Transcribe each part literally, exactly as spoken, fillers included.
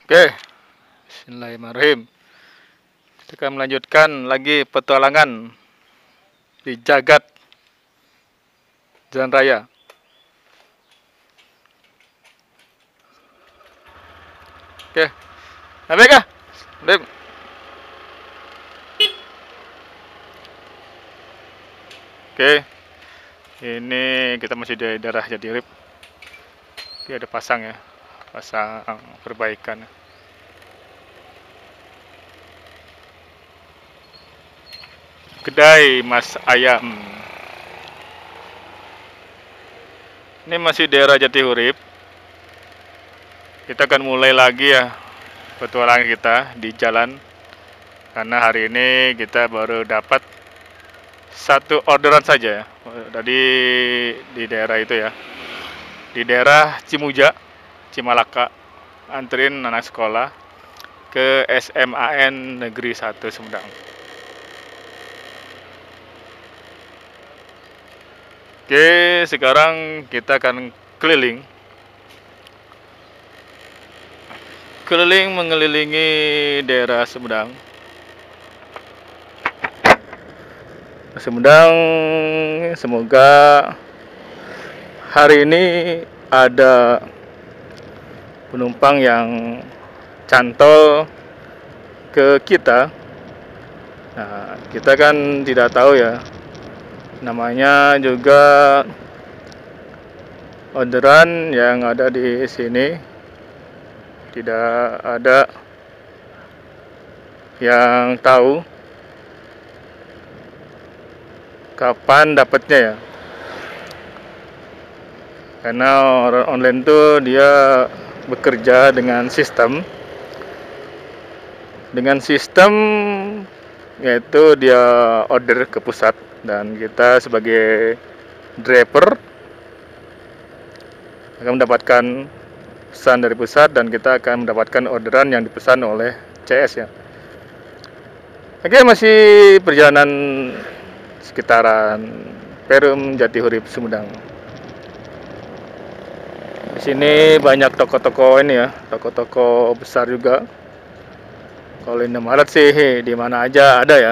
Oke, Bismillahirrahmanirrahim. Kita akan melanjutkan lagi petualangan di jagat jalan raya. Oke, naik kah? Naik. Oke, ini kita masih di daerah Jatirip. Oke, ada pasang ya, pasang perbaikan. Kedai Mas Ayam. Ini masih daerah Jatiurip. Kita akan mulai lagi ya petualangan kita di jalan, karena hari ini kita baru dapat satu orderan saja ya. Tadi di daerah itu ya, di daerah Cimuja, Cimalaka, anterin anak sekolah ke S M A N Negeri satu Sumedang. Oke, sekarang kita akan keliling keliling mengelilingi daerah Sumedang. Sumedang, semoga hari ini ada penumpang yang cantol ke kita. Nah, kita kan tidak tahu ya, namanya juga orderan yang ada di sini, tidak ada yang tahu kapan dapatnya ya, karena orang online tuh dia bekerja dengan sistem dengan sistem yaitu dia order ke pusat, dan kita sebagai driver akan mendapatkan pesan dari pusat, dan kita akan mendapatkan orderan yang dipesan oleh C S ya. Oke, masih perjalanan sekitaran Perum Jatiurip Sumedang. Di sini banyak toko-toko ini ya, toko-toko besar juga. Kalau Indomaret sih di mana aja ada ya.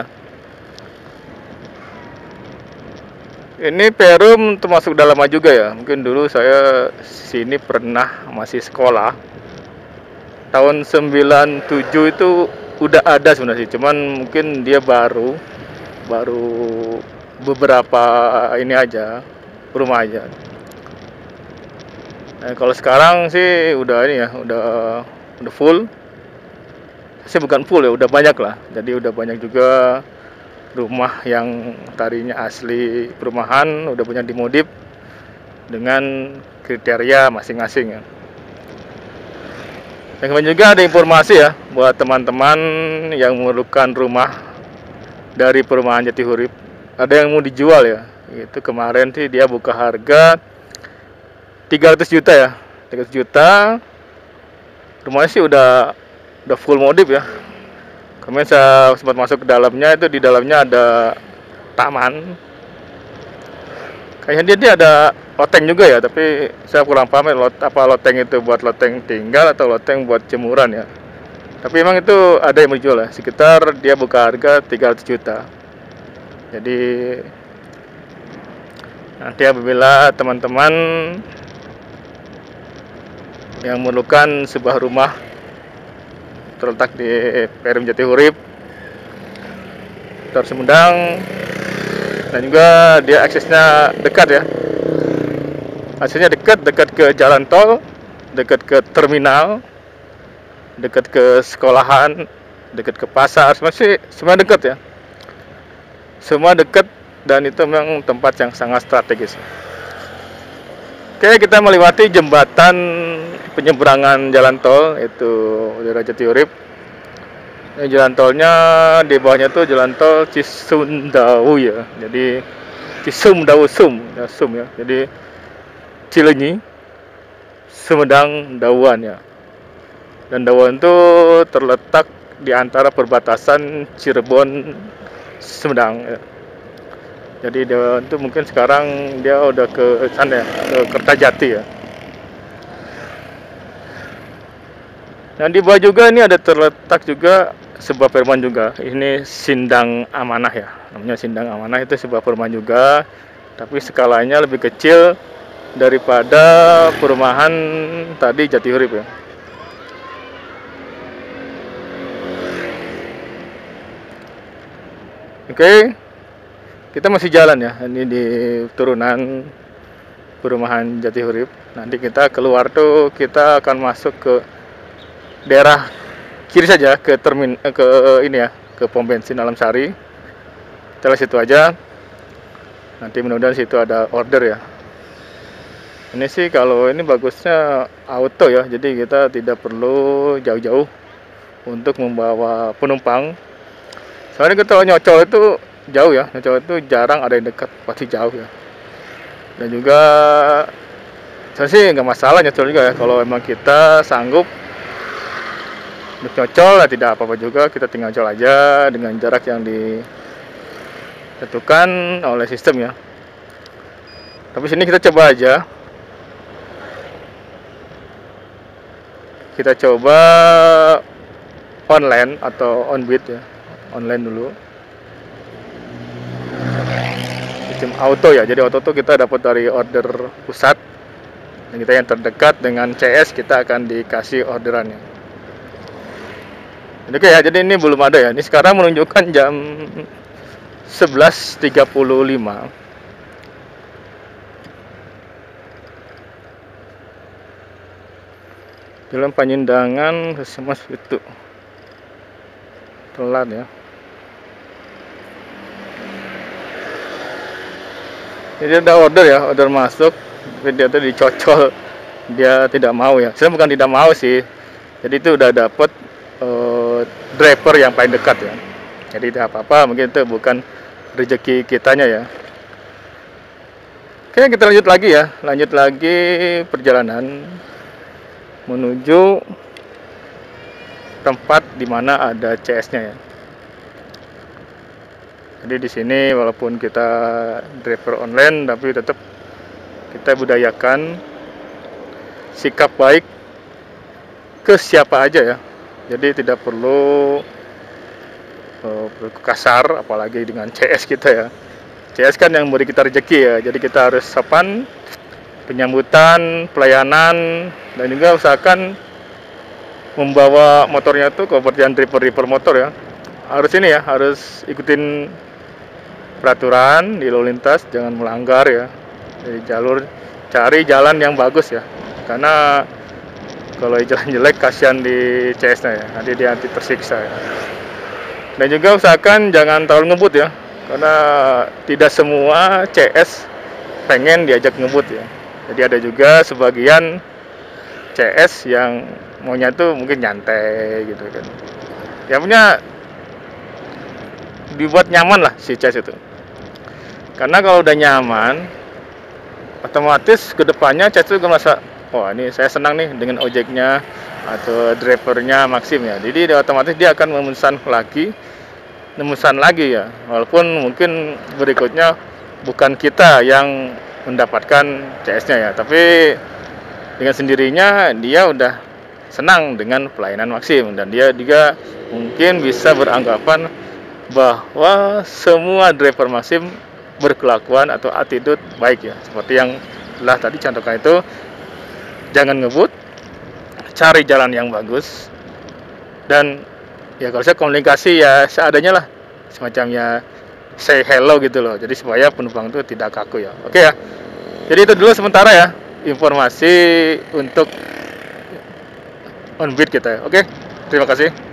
Ini Perum termasuk dalam juga ya. Mungkin dulu saya sini pernah masih sekolah. Tahun sembilan tujuh itu udah ada sebenarnya, cuman mungkin dia baru baru beberapa ini aja, rumah aja. Nah, kalau sekarang sih udah ini ya, udah udah full. Sih bukan full ya, udah banyak lah. Jadi udah banyak juga rumah yang tadinya asli perumahan udah banyak dimodif dengan kriteria masing-masing ya. Dan kemudian juga ada informasi ya buat teman-teman yang memerlukan rumah dari perumahan Jatiurip. Ada yang mau dijual ya. Itu kemarin sih dia buka harga tiga ratus juta ya. tiga ratus juta. Rumahnya sih udah udah full modif ya. Kemarin saya sempat masuk ke dalamnya, itu di dalamnya ada taman. Kayaknya dia, dia ada loteng juga ya, tapi saya kurang paham ya, lot, apa loteng itu buat loteng tinggal atau loteng buat jemuran ya. Tapi emang itu ada yang menjual ya, sekitar dia buka harga tiga ratus juta. Jadi nanti apabila teman-teman yang memerlukan sebuah rumah terletak di Perum Jatiurip, Kota Sumedang, dan juga dia aksesnya dekat ya. Aksesnya dekat, dekat ke jalan tol, dekat ke terminal, dekat ke sekolahan, dekat ke pasar, masih semua dekat ya. Semua dekat, dan itu memang tempat yang sangat strategis. Oke, kita melewati jembatan penyeberangan jalan tol, itu daerah Jatiurip. Ini jalan tolnya, di bawahnya tuh jalan tol Cisumdawu ya. Jadi Cisumdawu Sum, ya Sum ya. Jadi Cilenyi, Sumedang, Dawuan ya. Dan Dawuan itu terletak di antara perbatasan Cirebon, Sumedang ya. Jadi dia itu mungkin sekarang dia udah ke sana ya, ke Kertajati ya. Dan di bawah juga ini ada terletak juga sebuah perumahan juga. Ini Sindang Amanah ya. Namanya Sindang Amanah, itu sebuah perumahan juga, tapi skalanya lebih kecil daripada perumahan tadi Jatiurip ya. Oke, kita masih jalan ya. Ini di turunan perumahan Jatiurip. Nanti kita keluar tuh kita akan masuk ke daerah kiri saja, ke termin eh, ke ini ya, ke pom bensin Alam Sari. Kita lihat situ aja. Nanti mudah-mudahan situ ada order ya. Ini sih kalau ini bagusnya auto ya, jadi kita tidak perlu jauh-jauh untuk membawa penumpang. Soalnya kita nyocol itu jauh ya, nyocol itu jarang ada yang dekat, pasti jauh ya. Dan juga saya sih nggak masalah nyocol juga ya, kalau emang kita sanggup untuk nyocol ya tidak apa-apa juga, kita tinggal nyocol aja dengan jarak yang ditentukan oleh sistem ya. Tapi sini kita coba aja, kita coba online atau on bid ya, online dulu. Sistem auto ya, jadi auto tuh kita dapat dari order pusat, dan kita yang terdekat dengan C S kita akan dikasih orderannya. Oke ya, jadi ini belum ada ya. Ini sekarang menunjukkan jam sebelas tiga puluh lima. Dalam penyindangan Mas itu telat ya. Jadi ada order ya, order masuk, tapi dia tuh dicocol, dia tidak mau ya. Saya bukan tidak mau sih, jadi itu udah dapet uh, driver yang paling dekat ya. Jadi tidak apa-apa, mungkin itu bukan rezeki kitanya ya. Oke, kita lanjut lagi ya, lanjut lagi perjalanan menuju tempat dimana ada C S-nya ya. Jadi di sini walaupun kita driver online, tapi tetap kita budayakan sikap baik ke siapa aja ya. Jadi tidak perlu uh, kasar, apalagi dengan C S kita ya. C S kan yang memberi kita rezeki ya. Jadi kita harus sopan, penyambutan, pelayanan, dan juga usahakan membawa motornya tuh kalau perjalanan driver-driver motor ya. Harus ini ya, harus ikutin peraturan di lalu lintas, jangan melanggar ya. Jadi jalur, cari jalan yang bagus ya, karena kalau jalan jelek kasihan di C S-nya ya, nanti dia nanti tersiksa ya. Dan juga usahakan jangan terlalu ngebut ya, karena tidak semua C S pengen diajak ngebut ya. Jadi ada juga sebagian C S yang maunya tuh mungkin nyantai gitu kan. Ya punya dibuat nyaman lah si C S itu. Karena kalau udah nyaman, otomatis kedepannya C S itu merasa, wah ini saya senang nih dengan ojeknya atau drivernya Maxim ya. Jadi dia otomatis dia akan memesan lagi, memesan lagi ya. Walaupun mungkin berikutnya bukan kita yang mendapatkan C S-nya ya, tapi dengan sendirinya dia udah senang dengan pelayanan Maxim, dan dia juga mungkin bisa beranggapan bahwa semua driver Maxim berkelakuan atau attitude baik ya, seperti yang telah tadi contohkan itu, jangan ngebut, cari jalan yang bagus, dan ya kalau saya komunikasi ya seadanya lah, semacamnya say hello gitu loh, jadi supaya penumpang itu tidak kaku ya. Oke ya, jadi itu dulu sementara ya informasi untuk on bid kita ya. Oke, terima kasih.